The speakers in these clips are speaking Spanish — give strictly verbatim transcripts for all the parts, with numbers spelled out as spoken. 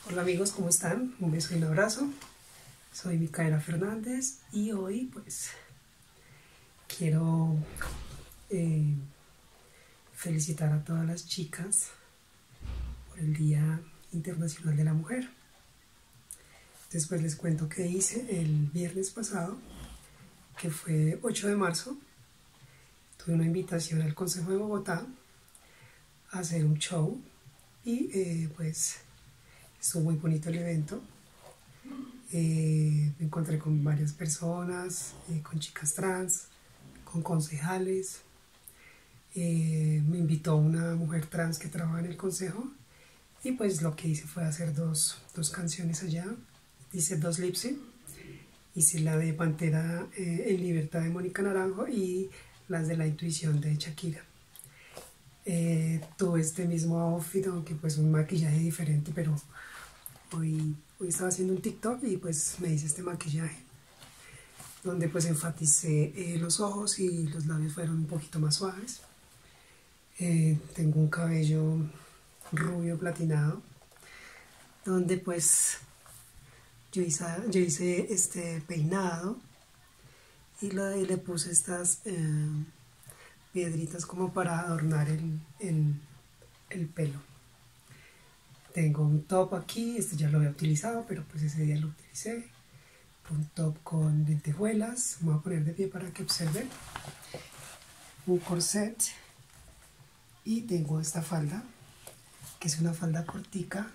Hola amigos, ¿cómo están? Un beso y un abrazo. Soy Micaela Fernández y hoy pues quiero eh, felicitar a todas las chicas por el Día Internacional de la Mujer. Después les cuento qué hice el viernes pasado, que fue ocho de marzo. Tuve una invitación al Consejo de Bogotá a hacer un show y eh, pues estuvo muy bonito el evento. Eh, me encontré con varias personas, eh, con chicas trans, con concejales. Eh, me invitó una mujer trans que trabaja en el consejo y pues lo que hice fue hacer dos, dos canciones allá. Hice dos lip sync. Hice la de Pantera eh, en Libertad de Mónica Naranjo y las de La Intuición de Shakira. Eh, tuve este mismo outfit, aunque pues un maquillaje diferente, pero hoy, hoy estaba haciendo un TikTok y pues me hice este maquillaje donde pues enfaticé eh, los ojos y los labios fueron un poquito más suaves. Eh, tengo un cabello rubio platinado donde pues yo hice, yo hice este peinado y, la, y le puse estas eh, piedritas como para adornar el, el, el pelo. Tengo un top aquí, este ya lo había utilizado, pero pues ese día lo utilicé. Un top con lentejuelas, me voy a poner de pie para que observen. Un corset. Y tengo esta falda, que es una falda cortica.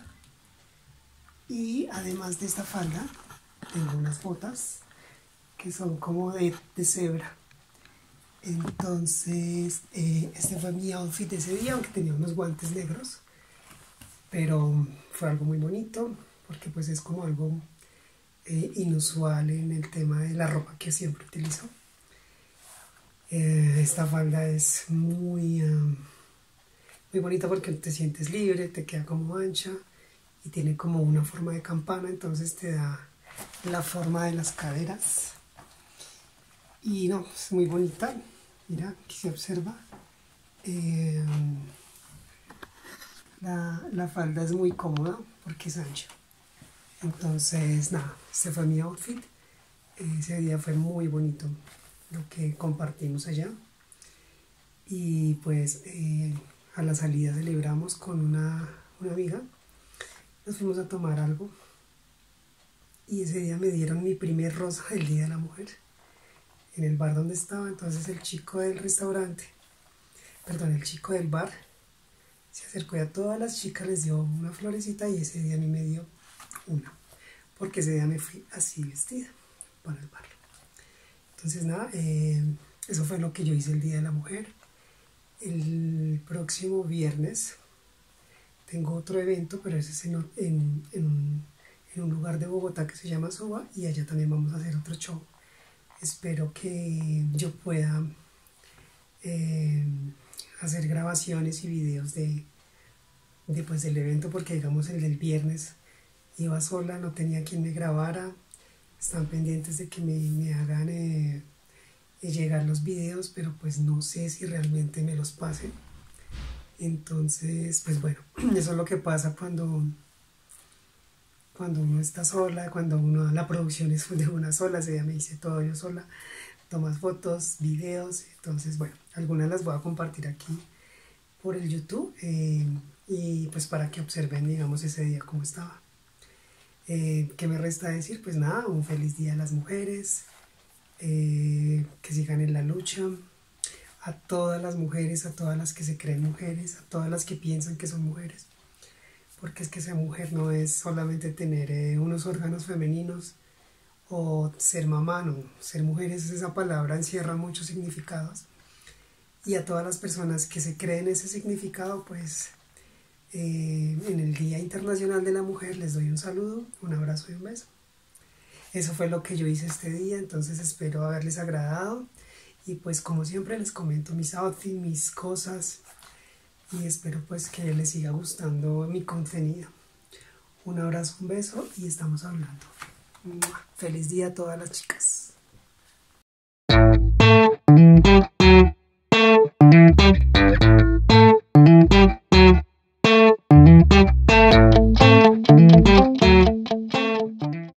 Y además de esta falda, tengo unas botas, que son como de, de cebra. Entonces, eh, este fue mi outfit de ese día, aunque tenía unos guantes negros. Pero fue algo muy bonito, porque pues es como algo eh, inusual en el tema de la ropa que siempre utilizo. Eh, esta falda es muy, uh, muy bonita porque te sientes libre, te queda como ancha y tiene como una forma de campana, entonces te da la forma de las caderas. Y no, es muy bonita. Mira, aquí se observa. Eh, la, la falda es muy cómoda porque es ancha. Entonces, nada, este fue mi outfit. Ese día fue muy bonito lo que compartimos allá. Y pues eh, a la salida celebramos con una, una amiga. Nos fuimos a tomar algo. Y ese día me dieron mi primer rosa del Día de la Mujer en el bar donde estaba. Entonces el chico del restaurante, perdón, el chico del bar se acercó y a todas las chicas les dio una florecita y ese día a mí me dio una, porque ese día me fui así vestida para el bar. Entonces nada, eh, eso fue lo que yo hice el Día de la Mujer. El próximo viernes tengo otro evento, pero ese es en, en, en, un, en un lugar de Bogotá que se llama Soba y allá también vamos a hacer otro show. Espero que yo pueda eh, hacer grabaciones y videos de, de pues, del evento, porque digamos el del viernes iba sola, no tenía quien me grabara. Están pendientes de que me, me hagan eh, llegar los videos, pero pues no sé si realmente me los pasen. Entonces, pues bueno, eso es lo que pasa cuando, cuando uno está sola, cuando uno, la producción es de una sola. Ese día me hice todo yo sola, tomas fotos, videos. Entonces, bueno, algunas las voy a compartir aquí por el YouTube eh, y pues para que observen, digamos, ese día cómo estaba. Eh, ¿Qué me resta decir? Pues nada, un feliz día a las mujeres, eh, que sigan en la lucha, a todas las mujeres, a todas las que se creen mujeres, a todas las que piensan que son mujeres, porque es que ser mujer no es solamente tener eh, unos órganos femeninos o ser mamá, no, ser mujer es esa palabra, encierra muchos significados, y a todas las personas que se creen ese significado, pues Eh, en el Día Internacional de la Mujer les doy un saludo, un abrazo y un beso. Eso fue lo que yo hice este día, entonces espero haberles agradado y pues como siempre les comento mis outfits, mis cosas y espero pues que les siga gustando mi contenido. Un abrazo, un beso y estamos hablando. ¡Feliz día a todas las chicas!